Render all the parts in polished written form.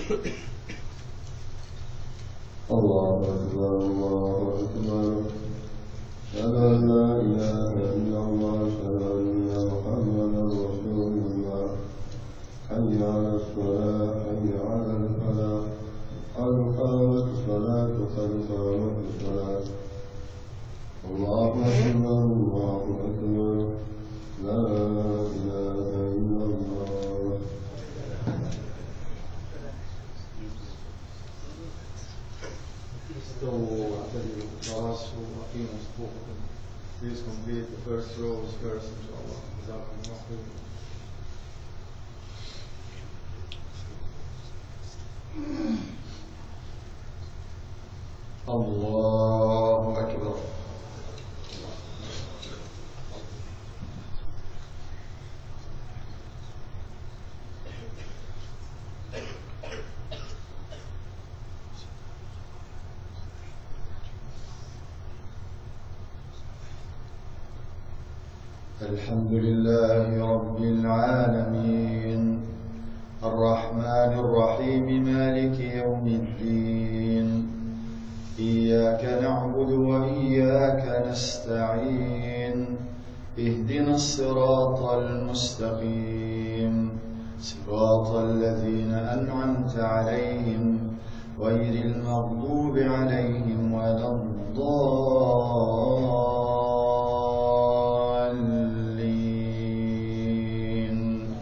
الله أكبر الله أكبر أشهد أن لا إله إلا الله أشهد أن محمدا رسول الله حي على الصلاة حي على الفلاح قد قامت الصلاة قد قامت الصلاة الله أكبر الله أكبر لا إله إلا الله. استووا واعتدلوا تراصوا وأقيموا صفوفكم. Please complete the first rows first, inshallah. جزاكم الله خير. الله أكبر. الحمد لله رب العالمين الرحمن الرحيم مالك يوم الدين إياك نعبد وإياك نستعين اهدنا الصراط المستقيم صراط الذين أنعمت عليهم غير المغضوب عليهم ولا الضالين.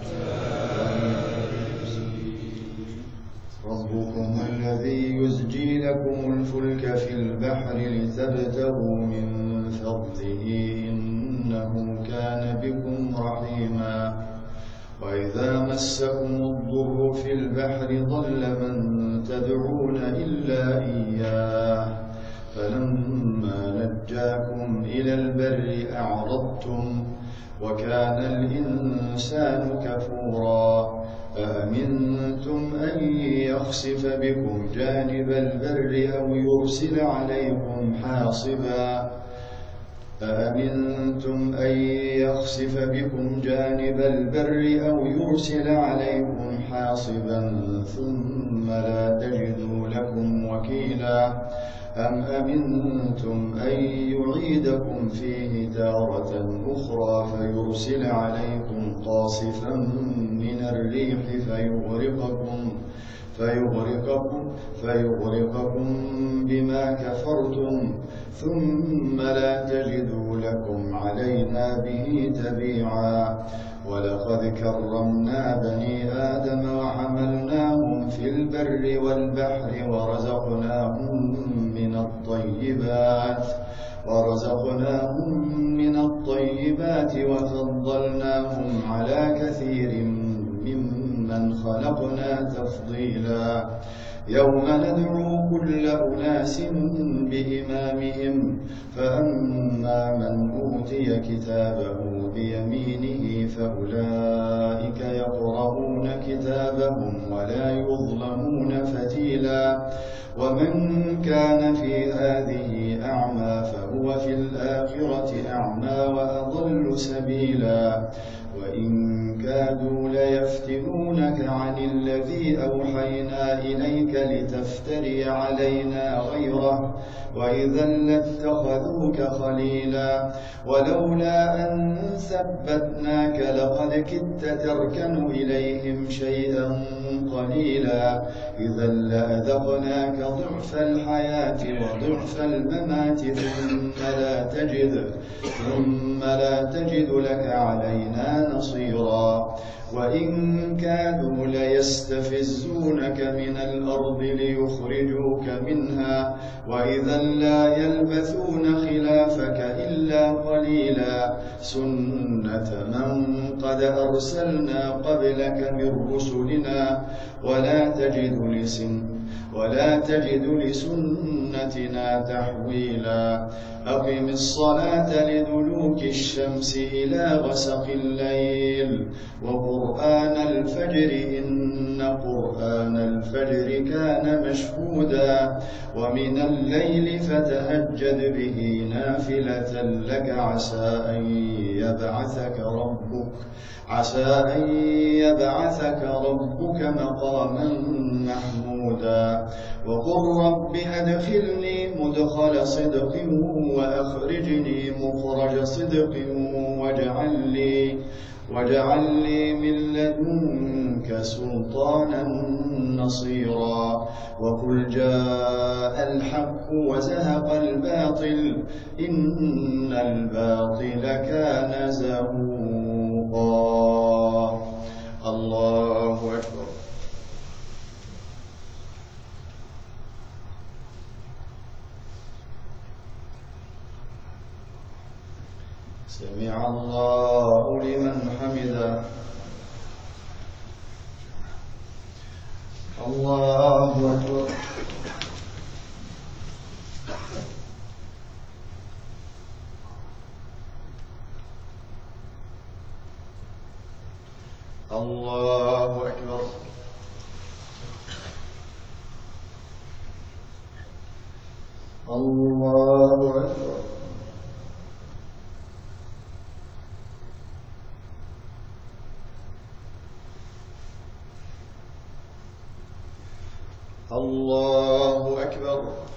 ربكم الذي يزجي لكم الفلك في البحر لتبتغوا من فضله إنه كان بكم رحيما وإذا مسكم الضر في البحر ضل من تدعون إلا إياه فلما نجاكم إلى البر أعرضتم وكان الإنسان كفورا أأمنتم أن يخسف بكم جانب البر أو يرسل عليكم حاصبا أأمنتم أن يخسف بكم جانب البر أو يرسل عليكم حاصبا ثم لا تجدوا لكم وكيلا أم أمنتم أن يعيدكم فيه تارة أخرى فيرسل عليكم قاصفا من الريح فيغرقكم بما كفرتم ثم لا تجدوا لكم علينا به تبيعا ولقد كرمنا بني آدم وحملناهم في البر والبحر ورزقناهم من الطيبات وفضلناهم على كثير ممن خلقنا تفضيلا يوم ندعو كل أناس بإمامهم فأما من أوتي كتابه بيمينه فأولئك يقرؤون كتابهم ولا يظلمون فتيلا ومن كان في هذه أعمى فهو في الآخرة أعمى وأضل سبيلا وإن كادوا ليفتنونك عن الذي أوحينا إليك لتفتري علينا غيره وإذا لاتخذوك خليلا ولولا أن ثبتناك لقد كدت تركن إليهم شيئا قليلا إذا لأذقناك ضعف الحياة وضعف الممات ثم لا تجد لك علينا نصيرا وإن كادوا ليستفزونك من الأرض ليخرجوك منها وإذا لا يلبثون خلافك إلا قليلا سنة من قد أرسلنا قبلك من رسلنا ولا تجد لسنتنا تحويلا أقم الصلاة لدلوك الشمس إلى غسق الليل وقرآن الفجر إن قرآن الفجر كان مشهودا ومن الليل فتهجد به نافلة لك عسى أن يبعثك ربك مقاما محمودا وقل رب أدخلني مدخل صدق وأخرجني مخرج صدق واجعل لي من لدنك سلطانا نصيرا وقل جاء الحق وزهق الباطل إن الباطل كان زهوقا. الله أكبر. سمع الله لمن حمده. الله أكبر. الله أكبر. الله أكبر. الله أكبر.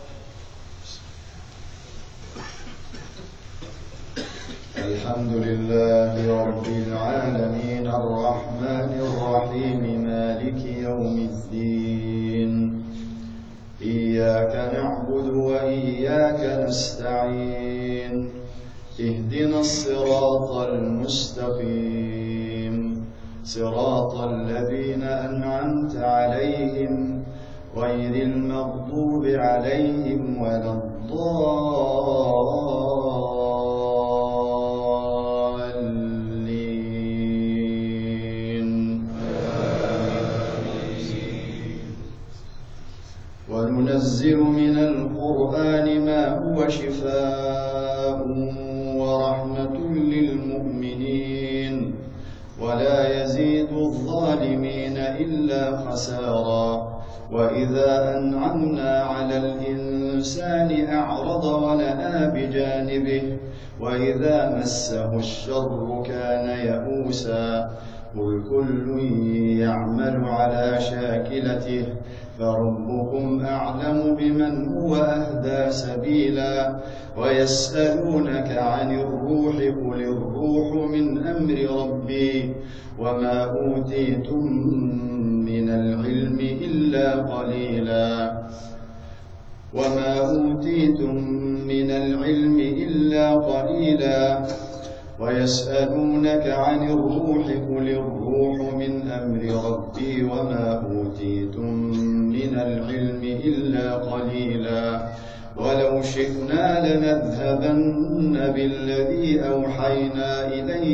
الحمد لله رب العالمين الرحمن الرحيم مالك يوم الدين إياك نعبد وإياك نستعين اهدنا الصراط المستقيم صراط الذين أنعمت عليهم غير المغضوب عليهم ولا الضالين. وننزل من القرآن ما هو شفاء ورحمة للمؤمنين ولا يزيد الظالمين إلا خسارا. وإذا أنعمنا على الإنسان أعرض ونأى بجانبه وإذا مسه الشر كان يئوسا. قل كل يعمل على شاكلته فربكم أعلم بمن هو أهدى سبيلا. ويسألونك عن الروح قل الروح من أمر ربي وما أوتيتم من العلم إلا قليلا. ويسألونك عن الروح قل الروح من أمر ربي وما أوتيتم من العلم إلا قليلا. ولو شئنا لنذهبن بالذي أوحينا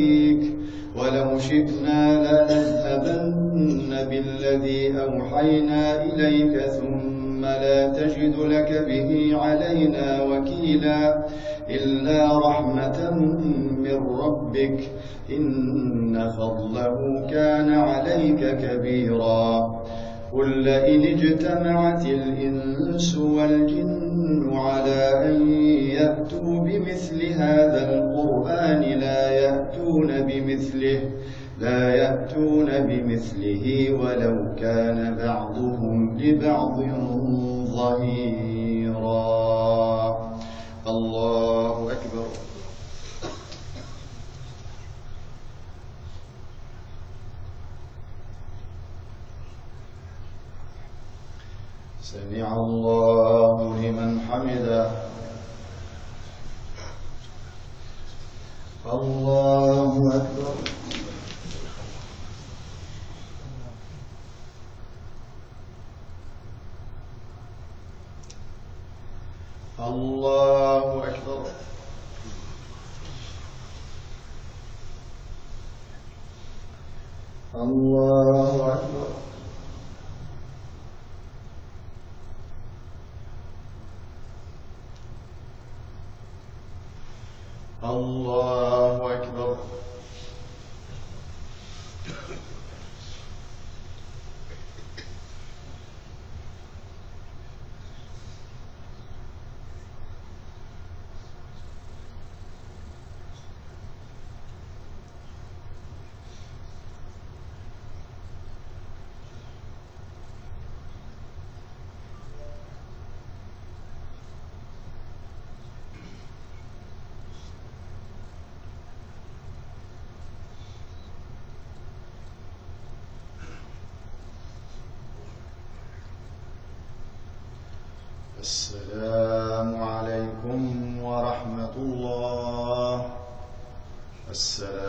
إليك ثم لا تجد لك به علينا وكيلا إلا رحمة من ربك إن فضله كان عليك كبيرا. قل لئن اجتمعت الإنس والجن على أن يأتوا بمثل هذا القرآن لا يأتون بمثله ولو كان بعضهم لبعض ظهيرا. الله أكبر. سمع الله لمن حمده. الله أكبر. الله أكبر. الله أكبر. الله أكبر. السلام عليكم ورحمة الله. السلام